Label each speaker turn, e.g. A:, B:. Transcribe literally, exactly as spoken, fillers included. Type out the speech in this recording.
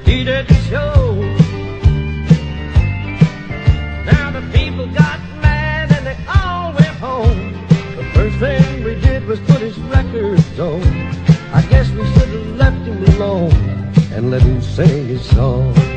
A: he did the show. Now the people got mad and they all went home. The first thing we did was put his records on. I guess we should have left him alone and let him sing his song.